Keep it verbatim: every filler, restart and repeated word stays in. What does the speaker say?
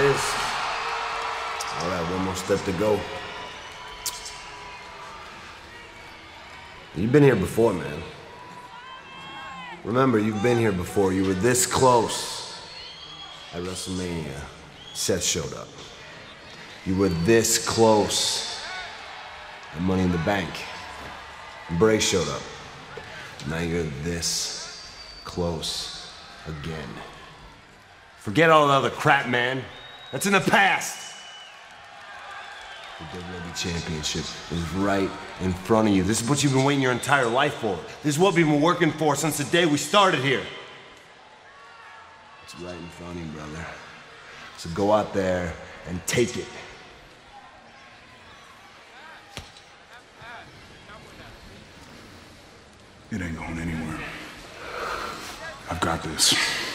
is. All right, one more step to go. You've been here before, man. Remember, you've been here before. You were this close at WrestleMania. Seth showed up. You were this close at Money in the Bank. And Bray showed up. Now you're this close again. Forget all the other crap, man. That's in the past. The W W E Championship is right in front of you. This is what you've been waiting your entire life for. This is what we've been working for since the day we started here. It's right in front of you, brother. So go out there and take it. It ain't going anywhere. I've got this.